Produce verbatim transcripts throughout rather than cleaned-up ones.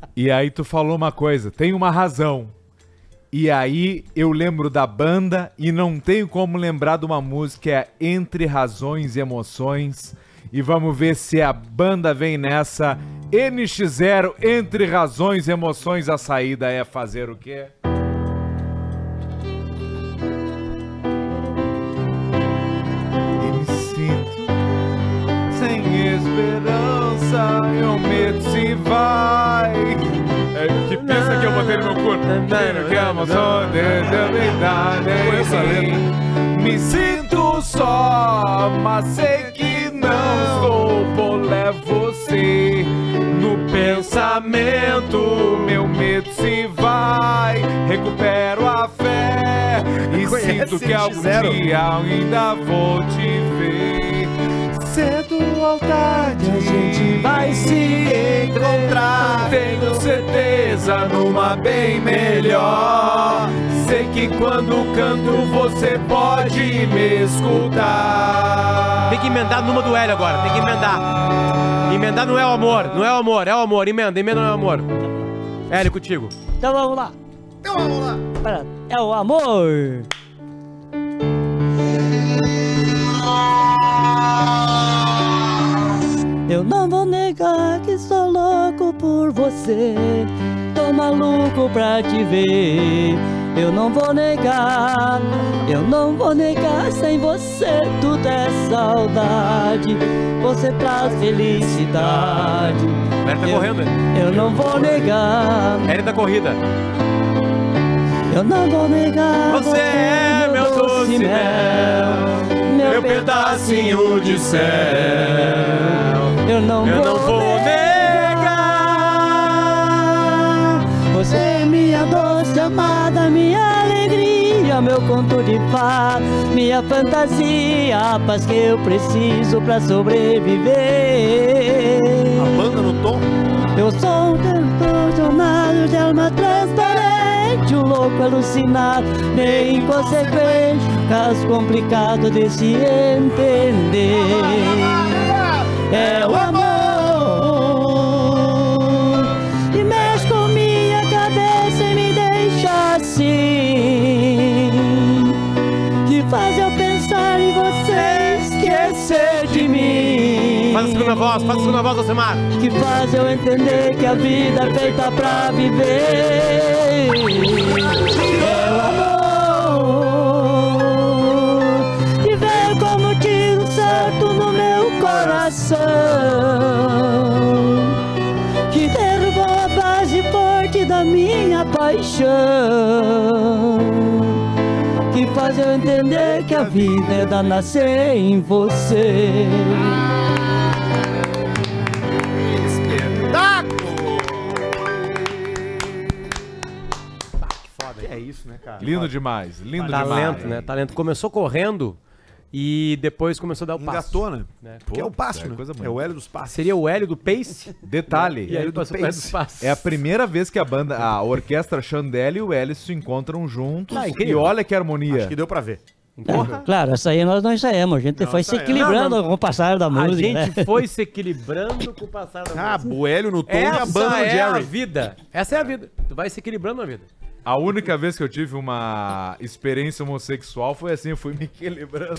E aí tu falou uma coisa, tem uma razão. E aí eu lembro da banda e não tenho como lembrar de uma música, é Entre Razões e Emoções. E vamos ver se a banda vem nessa. N X zero, Entre Razões e Emoções, a saída é fazer o quê? E me sinto sem esperança, eu medo se vai. É, que pensa que eu botei no meu corpo? Quero que a emoção desde a verdade. Me sinto só, mas sei que não estou por levar você no pensamento. Meu medo se vai, recupero a fé e sinto que algum dia ainda vou te ver. Cedo ou tarde a gente vai se encontrar. Tenho certeza numa bem melhor. Sei que quando canto você pode me escutar. Tem que emendar numa do Hélio agora, tem que emendar. Emendar não é o amor, não é o amor, é o amor. Emenda, emenda não é o amor. Hélio, contigo. Então vamos lá. Então vamos lá. Para, é o amor. Eu não vou negar que sou louco por você. Tô maluco pra te ver. Eu não vou negar, eu não vou negar. Sem você tudo é saudade. Você traz felicidade. Hélio tá eu, correndo, hein? Eu não vou negar. Hélio da corrida. Eu não vou negar. Você é meu doce mel, meu pedacinho de céu. Eu não, Eu vou, não vou negar. Você é minha doce amada, minha alegria, meu conto de paz, minha fantasia, a paz que eu preciso pra sobreviver. A banda no tom. Eu sou um transtornado de alma transparente, um louco alucinado, bem inconsequente, caso complicado de se entender. É o amor que mexe com minha cabeça e me deixa assim, que faz eu pensar em você, esquecer de mim. Faz a segunda voz, faz a segunda voz, Alcemar. Que faz eu entender que a vida é feita pra viver. É o amor que veio como tiro certo no meu coração, que derrubou a base forte da minha paixão, que faz eu entender que a vida é da nascer em você. É isso, né, cara? Lindo demais, lindo Talento, demais. né? Talento. Começou correndo e depois começou a dar o passo. Engatou, né? Né? Porque é o passo, é né? coisa É o Hélio dos passos. Seria o Hélio do Pace. Detalhe, E aí do passou pro Hélio Pace. dos passos. é a primeira vez que a banda, a orquestra Chandelle e o Hélio se encontram juntos. Ah, e incrível. olha que harmonia. Acho que deu pra ver. Porra. Claro, essa aí nós não ensaiamos, a gente foi se equilibrando Não, não. com o passar da A música, gente né? foi se equilibrando com o passar da Ah, música. o Hélio no tom e a Essa banda no é a Jerry. vida. Essa é a vida. Tu vai se equilibrando na vida. A única vez que eu tive uma experiência homossexual foi assim, eu fui me equilibrando.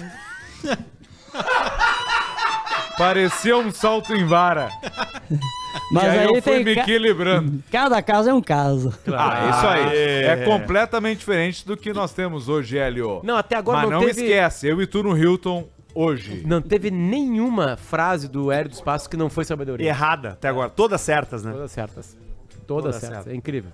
Parecia um salto em vara. Mas e aí, aí eu fui tem me ca- equilibrando. Cada caso é um caso. Ah, isso aí. é. É completamente diferente do que nós temos hoje, Hélio. Não, até agora Mas não não, teve- esquece, eu e tu no Hilton hoje. Não teve nenhuma frase do Hélio dos Passos que não foi sabedoria. Errada até agora. Todas certas, né? Todas certas. Todas, Todas certas. certas. É incrível.